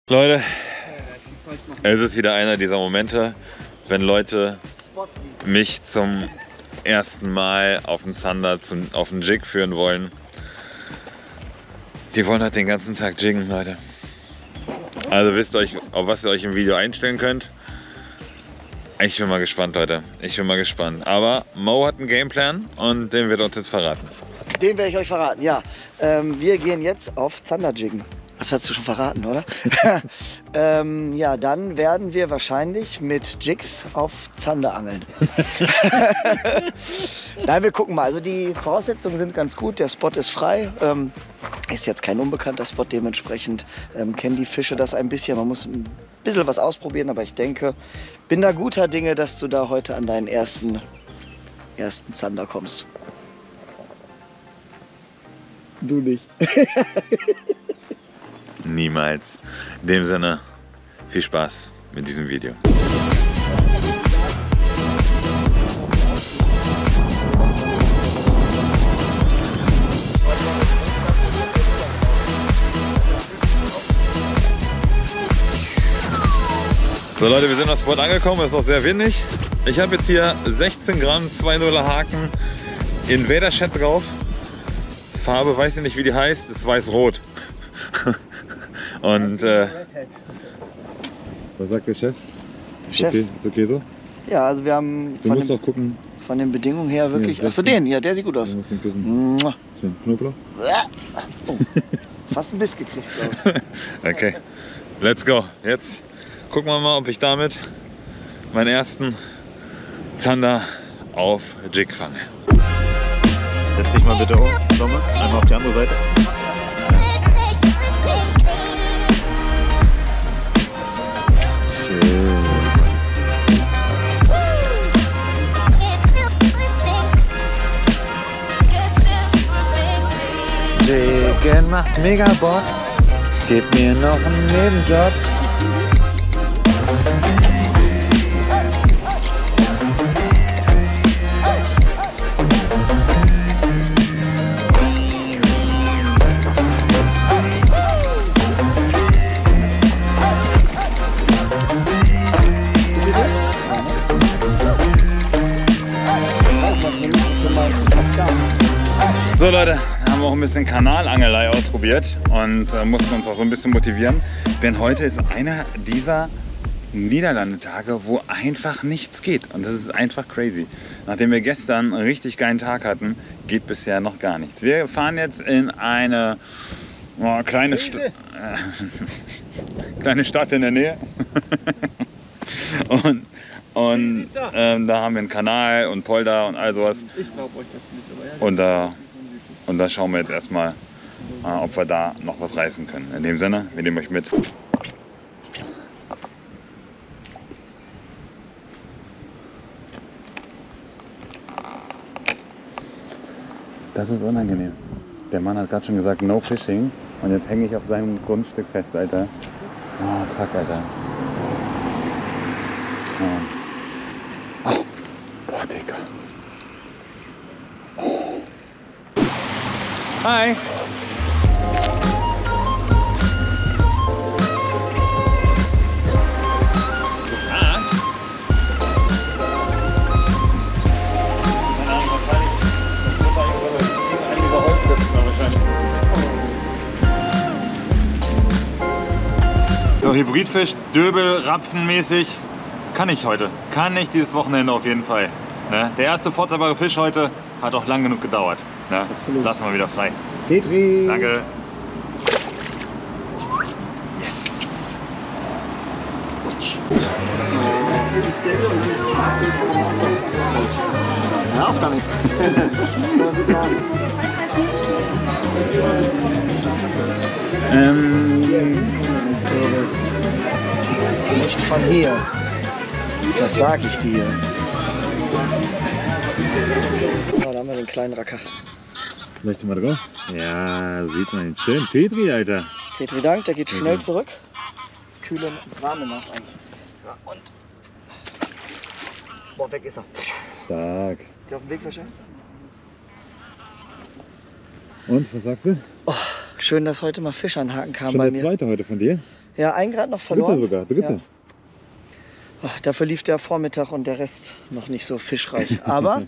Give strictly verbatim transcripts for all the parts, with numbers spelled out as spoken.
Leute, es ist wieder einer dieser Momente, wenn Leute mich zum ersten Mal auf den Zander, zum, auf den Jig führen wollen. Die wollen halt den ganzen Tag jiggen, Leute. Also wisst ihr euch, auf was ihr euch im Video einstellen könnt. Ich bin mal gespannt, Leute. Ich bin mal gespannt. Aber Mo hat einen Gameplan und den wird uns jetzt verraten. Den werde ich euch verraten, ja. Ähm, wir gehen jetzt auf Zander-Jiggen. Das hast du schon verraten, oder? ähm, ja, dann werden wir wahrscheinlich mit Jigs auf Zander angeln. Nein, wir gucken mal. Also die Voraussetzungen sind ganz gut. Der Spot ist frei. Ähm, ist jetzt kein unbekannter Spot. Dementsprechend ähm, kennen die Fische das ein bisschen. Man muss ein bisschen was ausprobieren. Aber ich denke, bin da guter Dinge, dass du da heute an deinen ersten, ersten Zander kommst. Du nicht. Niemals. In dem Sinne, viel Spaß mit diesem Video. So Leute, wir sind am Spot angekommen, es ist noch sehr windig. Ich habe jetzt hier sechzehn Gramm zwei nuller Haken Invader Shad drauf. Farbe weiß ich nicht, wie die heißt, ist weiß-rot. Und äh, was sagt der Chef? Ist Chef? Okay, ist okay so? Ja, also wir haben Du von, musst den, auch gucken. von den Bedingungen her wirklich... Ja, Achso, den, ja, der sieht gut aus. Du musst ihn küssen. Mua. Schön Knoblauch. Oh, fast einen Biss gekriegt, glaube ich. Okay, let's go. Jetzt gucken wir mal, ob ich damit meinen ersten Zander auf Jig fange. Setz dich mal bitte um, Domme. Einmal auf die andere Seite. Jiggen macht mega Bock, gib mir noch einen Nebenjob. So Leute, haben wir auch ein bisschen Kanalangelei ausprobiert und äh, mussten uns auch so ein bisschen motivieren, denn heute ist einer dieser Niederlandetage, wo einfach nichts geht und das ist einfach crazy. Nachdem wir gestern einen richtig geilen Tag hatten, geht bisher noch gar nichts. Wir fahren jetzt in eine oh, kleine, St äh, kleine Stadt in der Nähe und, und ähm, da haben wir einen Kanal und Polder und all sowas. Ich glaube euch das nicht, und da äh, Und da schauen wir jetzt erstmal, äh, ob wir da noch was reißen können. In dem Sinne, wir nehmen euch mit. Das ist unangenehm. Der Mann hat gerade schon gesagt, no fishing. Und jetzt hänge ich auf seinem Grundstück fest, Alter. Oh, fuck, Alter. Oh, oh. Boah, Digga. Hi! So, Hybridfisch, Döbel, Rapfenmäßig kann ich heute. Kann ich dieses Wochenende auf jeden Fall. Ne? Der erste vorzeigbare Fisch heute hat auch lang genug gedauert. Ne? Absolut. Lassen wir wieder frei. Petri! Danke. Yes! Hör auf damit! ähm, Du bist nicht von hier. Das sag ich dir. Ja, da haben wir den kleinen Racker. Leuchte mal drauf. Ja, sieht man ihn schön. Petri, Alter. Petri Dank, der geht schnell zurück. Ins kühle, ins warme Nass eigentlich. Ja, und. Boah, weg ist er. Stark. Ist der auf dem Weg wahrscheinlich? Und, was sagst du? Oh, schön, dass heute mal Fisch an den Haken kam Schon bei der mir. zweite heute von dir? Ja, ein Grad noch verloren. Dritte sogar, dritte. Ja. Ach, dafür lief der Vormittag und der Rest noch nicht so fischreich. Aber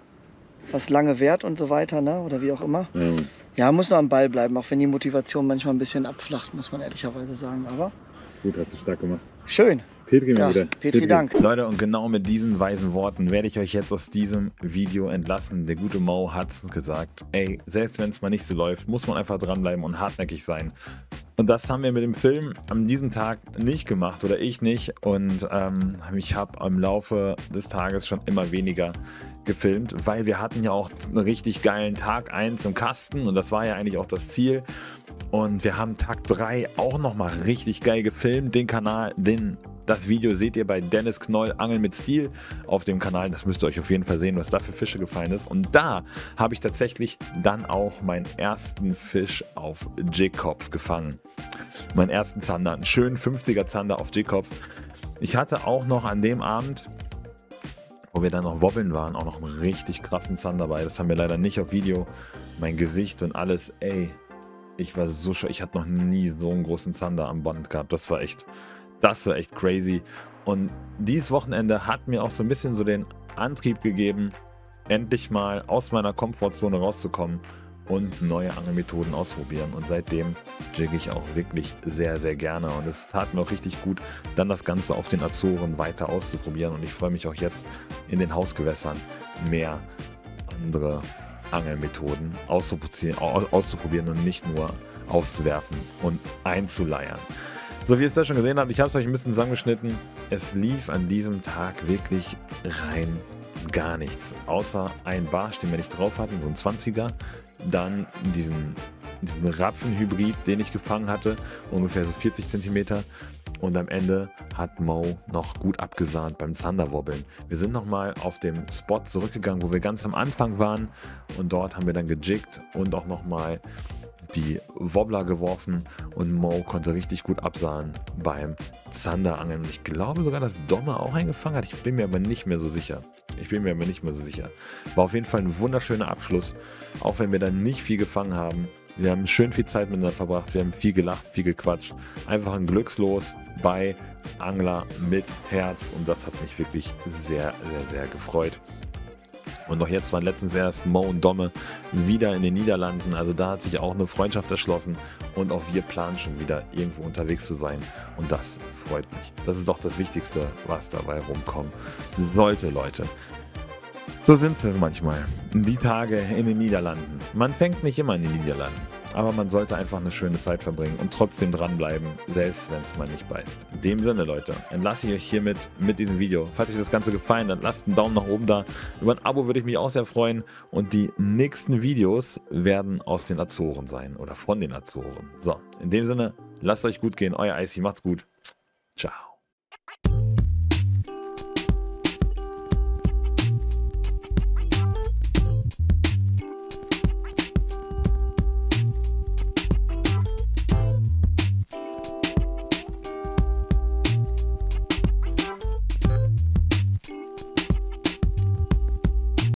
was lange währt und so weiter, ne? Oder wie auch immer. Ja. Ja, muss noch am Ball bleiben, auch wenn die Motivation manchmal ein bisschen abflacht, muss man ehrlicherweise sagen. Aber Ist gut, hast du stark gemacht. schön. Petri mal Ja, wieder. Petri, Dank. Leute, und genau mit diesen weisen Worten werde ich euch jetzt aus diesem Video entlassen. Der gute Mo hat es gesagt. Ey, selbst wenn es mal nicht so läuft, muss man einfach dranbleiben und hartnäckig sein. Und das haben wir mit dem Film an diesem Tag nicht gemacht oder ich nicht. Und ähm, ich habe im Laufe des Tages schon immer weniger gefilmt, weil wir hatten ja auch einen richtig geilen Tag eins im Kasten und das war ja eigentlich auch das Ziel. Und wir haben Tag drei auch nochmal richtig geil gefilmt. Den Kanal, den Das Video seht ihr bei Dennis Knoll, Angeln mit Stil, auf dem Kanal. Das müsst ihr euch auf jeden Fall sehen, was da für Fische gefallen ist. Und da habe ich tatsächlich dann auch meinen ersten Fisch auf Jigkopf gefangen. Meinen ersten Zander, einen schönen fünfziger Zander auf Jigkopf. Ich hatte auch noch an dem Abend, wo wir dann noch wobbeln waren, auch noch einen richtig krassen Zander dabei. Das haben wir leider nicht auf Video. Mein Gesicht und alles, ey, ich war so schön. Ich hatte noch nie so einen großen Zander am Band gehabt. Das war echt... Das war echt crazy. Und dieses Wochenende hat mir auch so ein bisschen so den Antrieb gegeben, endlich mal aus meiner Komfortzone rauszukommen und neue Angelmethoden ausprobieren. Und seitdem jigge ich auch wirklich sehr, sehr gerne. Und es tat mir auch richtig gut, dann das Ganze auf den Azoren weiter auszuprobieren. Und ich freue mich auch jetzt in den Hausgewässern mehr andere Angelmethoden auszuprobieren und nicht nur auszuwerfen und einzuleiern. So wie ihr es da schon gesehen habt, ich habe es euch ein bisschen zusammengeschnitten. Es lief an diesem Tag wirklich rein gar nichts. Außer ein Barsch, den wir nicht drauf hatten, so ein zwanziger. Dann diesen, diesen Rapfenhybrid, den ich gefangen hatte, ungefähr so vierzig Zentimeter. Und am Ende hat Mo noch gut abgesahnt beim Zanderwobbeln. Wir sind nochmal auf dem Spot zurückgegangen, wo wir ganz am Anfang waren. Und dort haben wir dann gejiggt und auch nochmal die Wobbler geworfen und Mo konnte richtig gut absahen beim Zanderangeln. Ich glaube sogar, dass Domme auch eingefangen hat. Ich bin mir aber nicht mehr so sicher. Ich bin mir aber nicht mehr so sicher. War auf jeden Fall ein wunderschöner Abschluss, auch wenn wir dann nicht viel gefangen haben. Wir haben schön viel Zeit miteinander verbracht, wir haben viel gelacht, viel gequatscht. Einfach ein Glückslos bei Angler mit Herz und das hat mich wirklich sehr, sehr, sehr gefreut. Und auch jetzt waren letztens erst Mo und Domme wieder in den Niederlanden. Also da hat sich auch eine Freundschaft erschlossen. Und auch wir planen schon wieder irgendwo unterwegs zu sein. Und das freut mich. Das ist doch das Wichtigste, was dabei rumkommen sollte, Leute. So sind es manchmal. Die Tage in den Niederlanden. Man fängt nicht immer in den Niederlanden. Aber man sollte einfach eine schöne Zeit verbringen und trotzdem dranbleiben, selbst wenn es mal nicht beißt. In dem Sinne, Leute, entlasse ich euch hiermit mit diesem Video. Falls euch das Ganze gefallen hat, lasst einen Daumen nach oben da. Über ein Abo würde ich mich auch sehr freuen. Und die nächsten Videos werden aus den Azoren sein oder von den Azoren. So, in dem Sinne, lasst euch gut gehen. Euer Icy, macht's gut. Ciao.